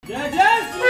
जय जय श्री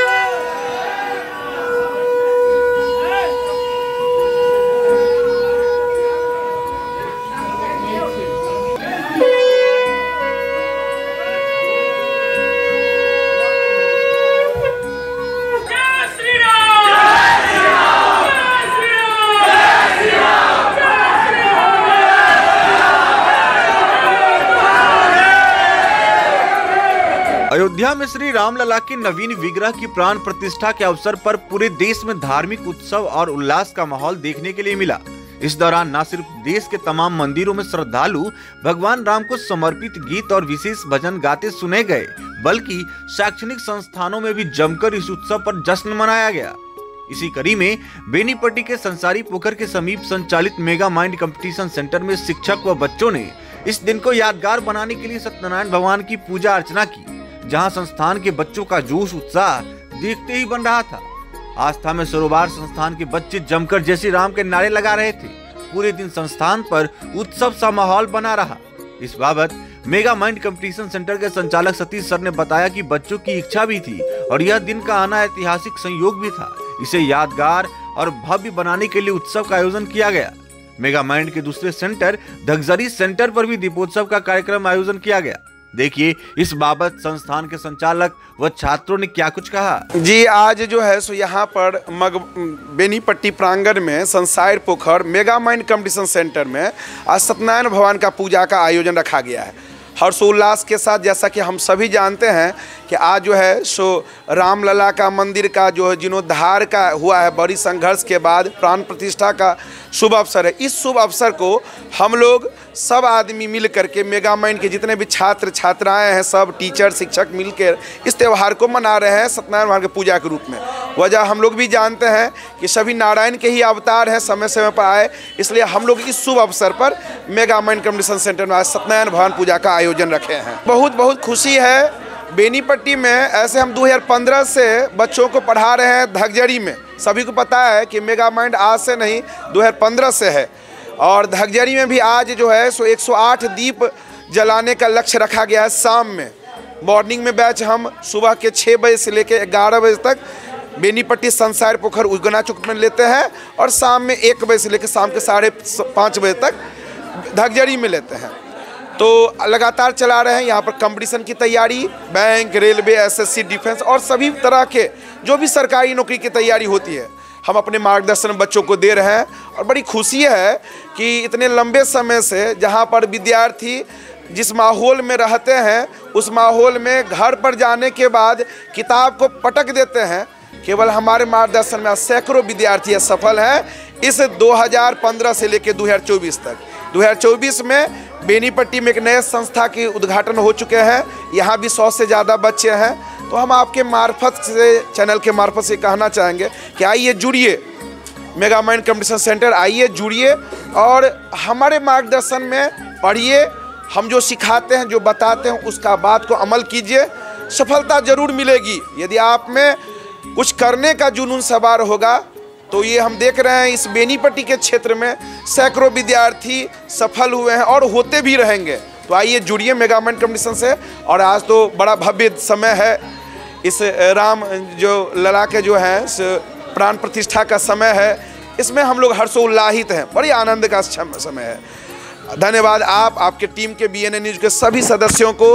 अयोध्या में श्री रामलला के नवीन विग्रह की प्राण प्रतिष्ठा के अवसर पर पूरे देश में धार्मिक उत्सव और उल्लास का माहौल देखने के लिए मिला। इस दौरान न सिर्फ देश के तमाम मंदिरों में श्रद्धालु भगवान राम को समर्पित गीत और विशेष भजन गाते सुने गए, बल्कि शैक्षणिक संस्थानों में भी जमकर इस उत्सव पर जश्न मनाया गया। इसी कड़ी में बेनीपट्टी के संसारी पोखर के समीप संचालित मेगा माइंड कंपटीशन सेंटर में शिक्षक व बच्चों ने इस दिन को यादगार बनाने के लिए सत्यनारायण भगवान की पूजा अर्चना की, जहां संस्थान के बच्चों का जोश उत्साह देखते ही बन रहा था। आस्था में सरोवर संस्थान के बच्चे जमकर जय श्री राम के नारे लगा रहे थे। पूरे दिन संस्थान पर उत्सव सा माहौल बना रहा। इस बाबत मेगा माइंड कंपटीशन सेंटर के संचालक सतीश सर ने बताया कि बच्चों की इच्छा भी थी और यह दिन का आना ऐतिहासिक संयोग भी था। इसे यादगार और भव्य बनाने के लिए उत्सव का आयोजन किया गया। मेगा माइंड के दूसरे सेंटर धगजरी सेंटर पर भी दीपोत्सव का कार्यक्रम आयोजन किया गया। देखिए इस बाबत संस्थान के संचालक व छात्रों ने क्या कुछ कहा। जी, आज जो है सो यहाँ पर बेनीपट्टी प्रांगण में संसार पोखर मेगा माइंड कंपटीशन सेंटर में आज सत्यनारायण भगवान का पूजा का आयोजन रखा गया है हर्षोल्लास के साथ। जैसा कि हम सभी जानते हैं कि आज जो है सो रामलला का मंदिर का जो जीर्णोद्धार का हुआ है, बड़ी संघर्ष के बाद प्राण प्रतिष्ठा का शुभ अवसर है। इस शुभ अवसर को हम लोग सब आदमी मिल करके मेगा माइंड के जितने भी छात्र छात्राएं हैं, सब टीचर शिक्षक मिलकर इस त्यौहार को मना रहे हैं सत्यनारायण भगवान की पूजा के रूप में। वजह हम लोग भी जानते हैं कि सभी नारायण के ही अवतार हैं, समय समय पर आए, इसलिए हम लोग इस शुभ अवसर पर मेगा माइंड कंपटीशन सेंटर में आज सत्यनारायण भगवान पूजा का आयोजन रखे हैं। बहुत बहुत खुशी है। बेनीपट्टी में ऐसे हम 2015 से बच्चों को पढ़ा रहे हैं धगजरी में। सभी को पता है कि मेगा माइंड आज से नहीं 2015 से है। और धगजरी में भी आज जो है सो 108 दीप जलाने का लक्ष्य रखा गया है। शाम में मॉर्निंग में बैच हम सुबह के 6 बजे से लेकर 11 बजे तक बेनीपट्टी संसार पोखर उगना चौक में लेते हैं और शाम में 1 बजे से लेकर शाम के 5:30 बजे तक धगजरी में लेते हैं। तो लगातार चला रहे हैं। यहाँ पर कंपटीशन की तैयारी, बैंक, रेलवे, एसएससी, डिफेंस और सभी तरह के जो भी सरकारी नौकरी की तैयारी होती है हम अपने मार्गदर्शन बच्चों को दे रहे हैं। और बड़ी खुशी है कि इतने लंबे समय से जहाँ पर विद्यार्थी जिस माहौल में रहते हैं उस माहौल में घर पर जाने के बाद किताब को पटक देते हैं। केवल हमारे मार्गदर्शन में सैकड़ों विद्यार्थी सफल हैं इस 2015 से लेकर 2024 तक। 2024 में बेनीपट्टी में एक नए संस्था के उद्घाटन हो चुके हैं। यहाँ भी 100 से ज़्यादा बच्चे हैं। तो हम आपके मार्फत से, चैनल के मार्फत से कहना चाहेंगे कि आइए जुड़िए मेगा माइंड कंपटीशन सेंटर, आइए जुड़िए और हमारे मार्गदर्शन में पढ़िए। हम जो सिखाते हैं, जो बताते हैं, उसका बात को अमल कीजिए। सफलता जरूर मिलेगी यदि आप में कुछ करने का जुनून सवार होगा। तो ये हम देख रहे हैं इस बेनीपट्टी के क्षेत्र में सैकड़ों विद्यार्थी सफल हुए हैं और होते भी रहेंगे। तो आइए जुड़िए मेगा माइंड कंपटीशन से। और आज तो बड़ा भव्य समय है, इस राम जो लला के जो है प्राण प्रतिष्ठा का समय है। इसमें हम लोग हर्षोल्लाहित हैं, बड़ी आनंद का समय है। धन्यवाद आपके टीम के BNN न्यूज़ के सभी सदस्यों को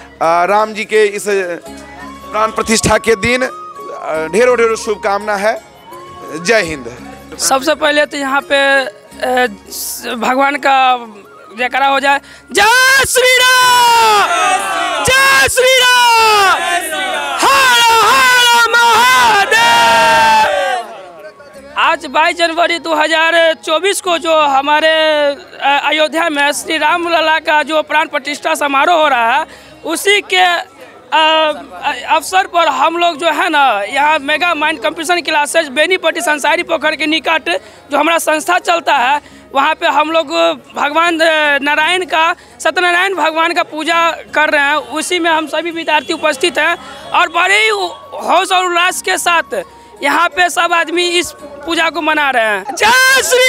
राम जी के इस प्राण प्रतिष्ठा के दिन ढेरों ढेरों शुभकामना है। जय हिंद। सबसे पहले तो यहाँ पे भगवान का जयकारा हो जाए। जय श्री राम, जय श्री राम, हर हर महादेव। आज 22 जनवरी 2024 को जो हमारे अयोध्या में श्री राम लला का जो प्राण प्रतिष्ठा समारोह हो रहा है, उसी के अवसर पर हम लोग जो है ना यहाँ mega mind competition classes Benipatti Sansari Pokhar के निकट जो हमारा संस्था चलता है, वहाँ पे हम लोग भगवान नारायण का, सत्यनारायण भगवान का पूजा कर रहे हैं। उसी में हम सभी विद्यार्थी उपस्थित हैं और बड़े ही होश और उल्लास के साथ यहाँ पे सब आदमी इस पूजा को मना रहे हैं। जय श्री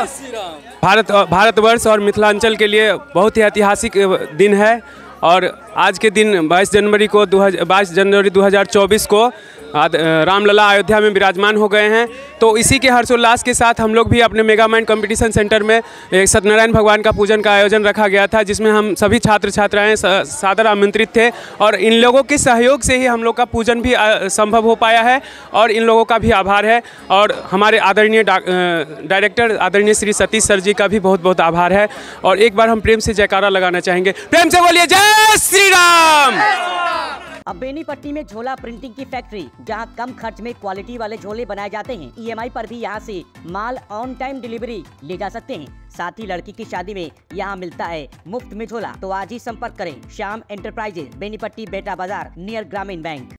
राम। भारतवर्ष और मिथिलांचल के लिए बहुत ही ऐतिहासिक दिन है और आज के दिन 22 जनवरी 2024 को रामलला अयोध्या में विराजमान हो गए हैं। तो इसी के हर्षोल्लास के साथ हम लोग भी अपने मेगा माइंड कंपटीशन सेंटर में एक सत्यनारायण भगवान का पूजन का आयोजन रखा गया था, जिसमें हम सभी छात्र छात्राएं सादर आमंत्रित थे और इन लोगों के सहयोग से ही हम लोग का पूजन भी संभव हो पाया है और इन लोगों का भी आभार है। और हमारे आदरणीय डायरेक्टर आदरणीय श्री सतीश सर जी का भी बहुत बहुत आभार है। और एक बार हम प्रेम से जयकारा लगाना चाहेंगे, प्रेम से बोलिए जय श्री राम। अब बेनीपट्टी में झोला प्रिंटिंग की फैक्ट्री, जहां कम खर्च में क्वालिटी वाले झोले बनाए जाते हैं। EMI पर भी यहां से माल ऑन टाइम डिलीवरी ले जा सकते हैं। साथ ही लड़की की शादी में यहां मिलता है मुफ्त में झोला। तो आज ही संपर्क करें श्याम एंटरप्राइजेज, बेनीपट्टी, बेटा बाजार, नियर ग्रामीण बैंक।